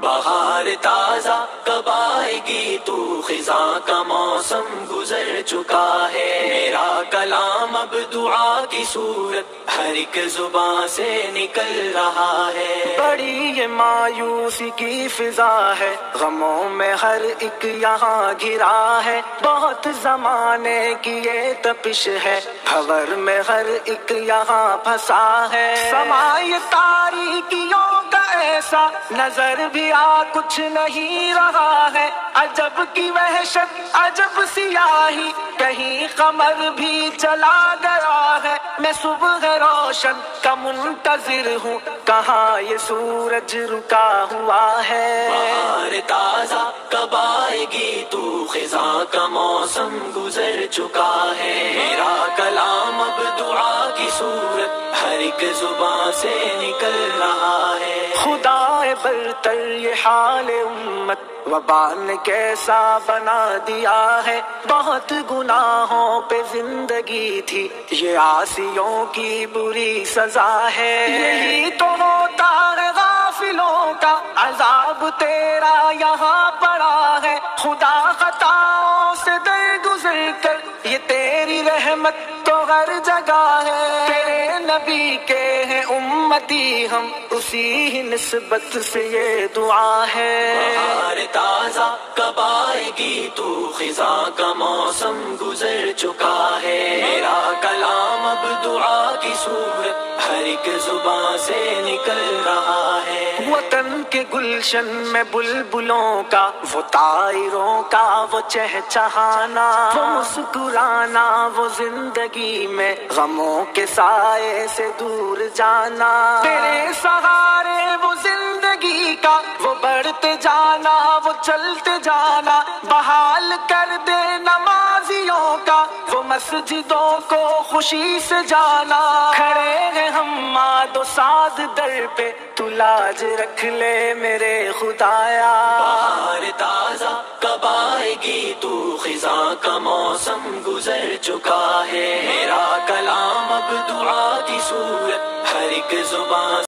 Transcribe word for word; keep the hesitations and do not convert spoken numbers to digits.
بہار تازہ کب آئے گی تو خزاں کا موسم گزر چکا ہے، میرا کلام اب دعا کی صورت ہر ایک زباں سے نکل رہا ہے۔ بڑی یہ مایوسی کی فضا ہے، غموں میں ہر ایک یہاں گھرا ہے، بہت زمانے کی یہ تپش ہے، بھور میں ہر ایک یہاں پھنسا ہے۔ سمائے تاریکیوں کا ایسا نظر بھی آ کچھ نہیں رہا ہے، عجب کی وحشت عجب سیاہی، کہیں قمر بھی چلا گیا ہے، میں صبح روشن کا منتظر ہوں، کہاں یہ سورج رکا ہوا ہے۔ بہار تازہ کب آئے گی تو خزاں کا موسم گزر چکا ہے، میرا کلام اب دعا کی صورت ہر ایک زباں سے نکل رہا ہے۔ خدا برتر یہ حال امت وبا نے کیسا بنا دیا ہے، بہت گناہوں پہ زندگی تھی، یہ عاصیوں کی بری سزا ہے۔ یہی تو ہوتا ہے غافلوں کا عذاب، تیرا یہاں پڑا ہے، خدا خطاؤں سے درگزر کر، یہ تیری رحمت تو ہر جگہ ہے، تیرے نبی کے ہیں امتی ہم، اسی ہی نسبت سے یہ دعا ہے۔ بہار تازہ کب آئے گی تو خزاں کا موسم گزر چکا ہے، میرا کلام اب دعا کی صورت ہر ایک زباں سے نکل رہا ہے۔ وطن کے گلشن میں بلبلوں کا، وہ طائروں کا وہ چہچہانا، وہ مسکرانا، وہ زندگی میں غموں کے سائے سے دور جانا، تیرے سہارے وہ زندگی کا، وہ بڑھتے جانا وہ چلتے جانا، بحال کر دے نمازیوں کا، وہ مسجدوں کو خوشی سے جانا، کھڑے ہیں ہم ماد و ساد در پہ، تو لاج رکھ لے میرے خدایا۔ بہار تازہ کب آئے گی تو خزاں کا موسم گزر چکا ہے، میرا کلام اب دعا کی صورت ہر ایک زبان